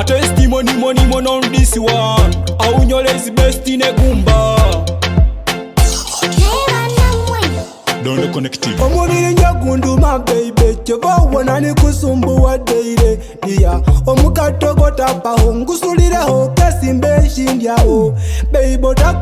A testimony money on this one. LUNYOLE is best in a Gumba. Don't connective. Omubiri njagundu my baby. Chova wanani kusumbu wa deire. Dia omukatogota paho ngusulireho kesimbe shindyaho. Baby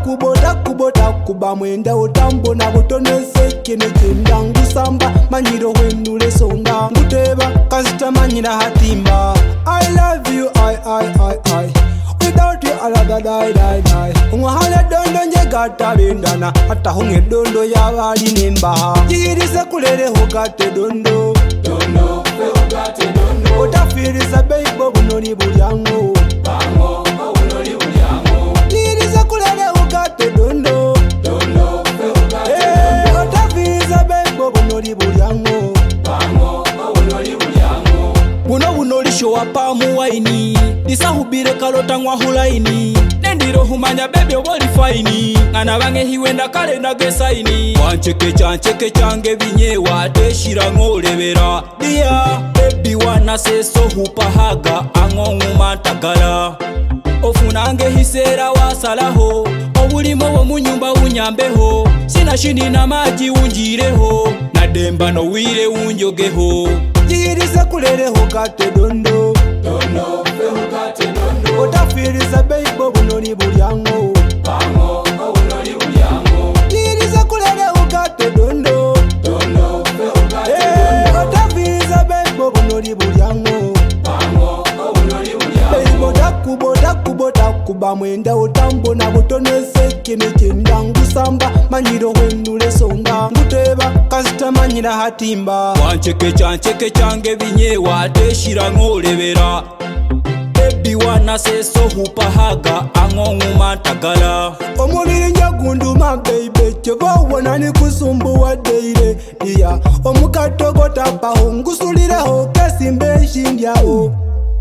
botaku bamwenda otambo na butonese kene kyenda ngusamba manyiro wendule songa nguteba kasita manyira hatimba. I love you I without you I'll die. Umwahale dondo njegata bendana hata hunge dondo yabali nemba. Jigiriza kulereho gate dondo fe ugate dondo. Otafiriza beibo bunoni bulyango bango bunoni bulyango. Jigiriza kulereho gate dondo fe ugate dondo. Otafiriza beibo bunoni bulyango bango bunoni bulyango. Bunoli show apa muwaini nisahubire kalota ngwa hulaini nendiro humanya bebe oboli faini ngana bange hiwenda kale nagesaini wancheke change binyewa teshira ngolebera dia baby wana seso hupahaga angonguma tagala ofunange hisera wasalaho obulimo wo munyumba unyambeho sina shini na maji unjireho na demba no wire unjogeho. Jigiriza kulereho gate dondo fe ugate dondo. Otafiriza beibo bunoni bulyango bango bunoni bulyango. Jigiriza kulereho gate dondo fe ugate dondo. Otafiriza beibo bunoni bulyango bango bunoni bulyango. Botaku bamwenda otambo na butonese kene kyenda ngusamba manyiro wendule songa nguteba kasita manyira hatimba. Wancheke change binyewa teshira ngolebera baby wana seso hupahaga angonguma tagala. Omubiri njagundu my baby. Chova wanani kusumbu wa deire. Dia omukatogota paho ngusulireho kesimbe shindyaho.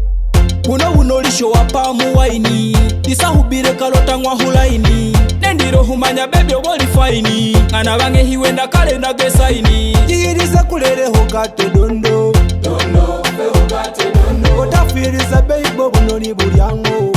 Bunoli show apa muwaini nisahubire kalota ngwa hulaini nendiro humanya bebe oboli faini ngana bange hiwenda kale nagesaini. Jigiriza kulereho gate dondo fe ugate dondo. Otafiriza beibo bunoni bulyango